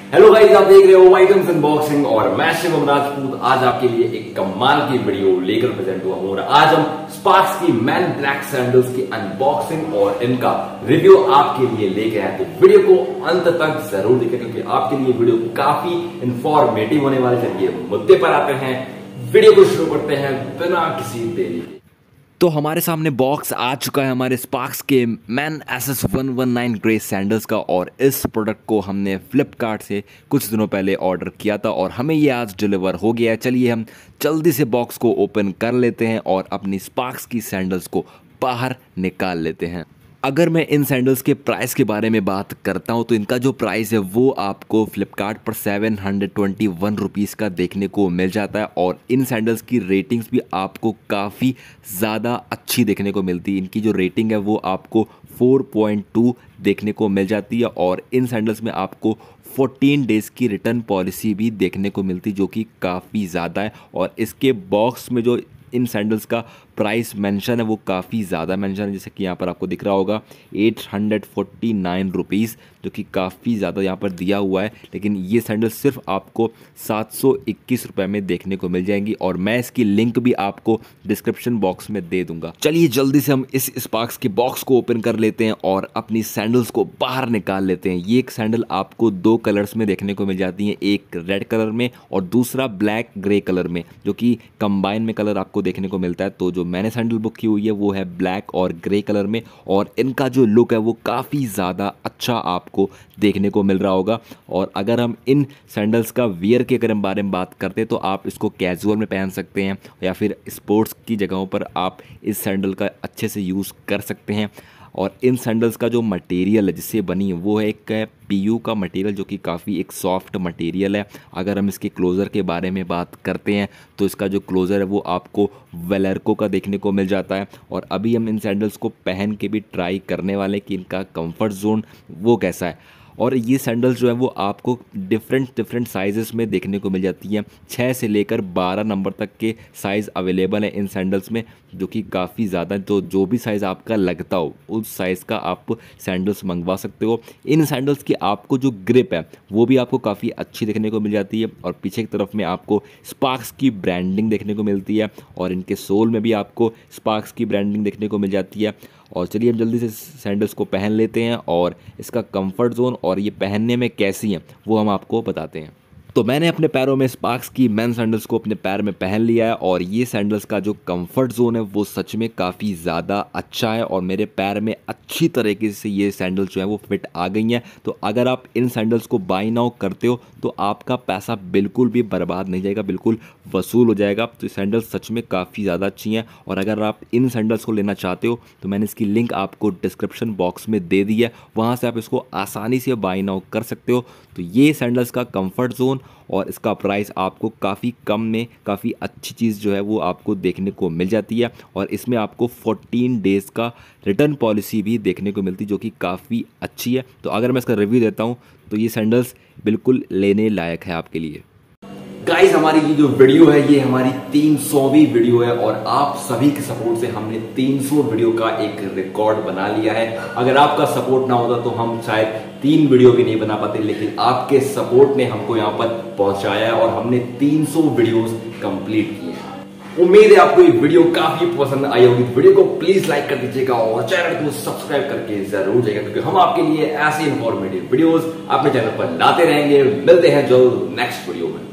Hello guys, आप देख रहे हो आइटम्स अनबॉक्सिंग और मैं शिवम राजपूत आज आपके लिए एक कमाल की वीडियो लेकर प्रेजेंट हुआ हूं। आज हम स्पार्क्स की मैन ब्लैक सैंडल्स की अनबॉक्सिंग और इनका रिव्यू आपके लिए लेके आए। तो वीडियो को अंत तक जरूर देखें क्योंकि आपके लिए वीडियो काफी इंफॉर्मेटिव होने वाले। चलिए मुद्दे पर आते हैं, वीडियो को शुरू करते हैं बिना किसी देरी के। तो हमारे सामने बॉक्स आ चुका है हमारे स्पार्क्स के मैन एसएस 119 ग्रे सैंडल्स का, और इस प्रोडक्ट को हमने फ्लिपकार्ट से कुछ दिनों पहले ऑर्डर किया था और हमें ये आज डिलीवर हो गया है। चलिए हम जल्दी से बॉक्स को ओपन कर लेते हैं और अपनी स्पार्क्स की सैंडल्स को बाहर निकाल लेते हैं। अगर मैं इन सैंडल्स के प्राइस के बारे में बात करता हूं तो इनका जो प्राइस है वो आपको फ्लिपकार्ट पर 721 रुपीज़ का देखने को मिल जाता है, और इन सैंडल्स की रेटिंग्स भी आपको काफ़ी ज़्यादा अच्छी देखने को मिलती है। इनकी जो रेटिंग है वो आपको 4.2 देखने को मिल जाती है, और इन सैंडल्स में आपको 14 डेज़ की रिटर्न पॉलिसी भी देखने को मिलती जो कि काफ़ी ज़्यादा है। और इसके बॉक्स में जो इन सैंडल्स का प्राइस मेंशन है वो काफ़ी ज़्यादा मेंशन है, जैसे कि यहाँ पर आपको दिख रहा होगा 849 रुपीज़, जो कि काफ़ी ज़्यादा यहाँ पर दिया हुआ है। लेकिन ये सैंडल्स सिर्फ आपको 721 रुपये में देखने को मिल जाएंगी, और मैं इसकी लिंक भी आपको डिस्क्रिप्शन बॉक्स में दे दूंगा। चलिए जल्दी से हम इस स्पार्क्स के बॉक्स को ओपन कर लेते हैं और अपनी सैंडल्स को बाहर निकाल लेते हैं। ये एक सैंडल आपको दो कलर्स में देखने को मिल जाती है, एक रेड कलर में और दूसरा ब्लैक ग्रे कलर में, जो कि कंबाइन में कलर आपको देखने को मिलता है। तो जो मैंने सैंडल बुक की हुई है वो है ब्लैक और ग्रे कलर में, और इनका जो लुक है वो काफ़ी ज़्यादा अच्छा आपको देखने को मिल रहा होगा। और अगर हम इन सैंडल्स का वियर के अगर हम बारे में बात करते हैं तो आप इसको कैजुअल में पहन सकते हैं या फिर स्पोर्ट्स की जगहों पर आप इस सैंडल का अच्छे से यूज़ कर सकते हैं। और इन सैंडल्स का जो मटेरियल है जिससे बनी है वो है एक पीयू का मटेरियल, जो कि काफ़ी एक सॉफ्ट मटेरियल है। अगर हम इसके क्लोज़र के बारे में बात करते हैं तो इसका जो क्लोज़र है वो आपको वेलरको का देखने को मिल जाता है। और अभी हम इन सैंडल्स को पहन के भी ट्राई करने वाले कि इनका कंफर्ट जोन वो कैसा है। और ये सैंडल्स जो है वो आपको डिफरेंट साइज़ेस में देखने को मिल जाती हैं। 6 से लेकर 12 नंबर तक के साइज़ अवेलेबल हैं इन सैंडल्स में, जो कि काफ़ी ज़्यादा है। तो जो भी साइज़ आपका लगता हो उस साइज़ का आप सैंडल्स मंगवा सकते हो। इन सैंडल्स की आपको जो ग्रिप है वो भी आपको काफ़ी अच्छी देखने को मिल जाती है, और पीछे की तरफ में आपको स्पार्क्स की ब्रांडिंग देखने को मिलती है, और इनके सोल में भी आपको स्पार्क्स की ब्रांडिंग देखने को मिल जाती है। और चलिए हम जल्दी से सैंडल्स को पहन लेते हैं और इसका कंफर्ट जोन और ये पहनने में कैसी हैं वो हम आपको बताते हैं। तो मैंने अपने पैरों में स्पार्क्स की मैन सैंडल्स को अपने पैर में पहन लिया है, और ये सैंडल्स का जो कंफर्ट जोन है वो सच में काफ़ी ज़्यादा अच्छा है, और मेरे पैर में अच्छी तरीके से ये सैंडल्स जो है वो फिट आ गई हैं। तो अगर आप इन सैंडल्स को बाय नाउ करते हो तो आपका पैसा बिल्कुल भी बर्बाद नहीं जाएगा, बिल्कुल वसूल हो जाएगा। तो ये सैंडल्स सच में काफ़ी ज़्यादा अच्छी हैं, और अगर आप इन सैंडल्स को लेना चाहते हो तो मैंने इसकी लिंक आपको डिस्क्रिप्शन बॉक्स में दे दी है, वहाँ से आप इसको आसानी से बाय नाउ कर सकते हो। तो ये सैंडल्स का कंफर्ट जोन और इसका प्राइस आपको काफ़ी कम में काफ़ी अच्छी चीज़ जो है वो आपको देखने को मिल जाती है, और इसमें आपको 14 डेज़ का रिटर्न पॉलिसी भी देखने को मिलती है, जो कि काफ़ी अच्छी है। तो अगर मैं इसका रिव्यू देता हूँ तो ये सैंडल्स बिल्कुल लेने लायक है आपके लिए। गाइस, हमारी ये जो वीडियो है ये हमारी 300वीं वीडियो है, और आप सभी के सपोर्ट से हमने 300 वीडियो का एक रिकॉर्ड बना लिया है। अगर आपका सपोर्ट ना होता तो हम शायद 3 वीडियो भी नहीं बना पाते, लेकिन आपके सपोर्ट ने हमको यहाँ पर पहुंचाया है और हमने 300 वीडियोस कंप्लीट किए हैं। उम्मीद है आपको ये वीडियो काफी पसंद आई होगी। वीडियो को प्लीज लाइक कर दीजिएगा और चैनल को सब्सक्राइब करके जरूर जाइएगा, क्योंकि हम आपके लिए ऐसे इंफॉर्मेटिव वीडियोस अपने चैनल पर लाते रहेंगे। मिलते हैं जल्द नेक्स्ट वीडियो में।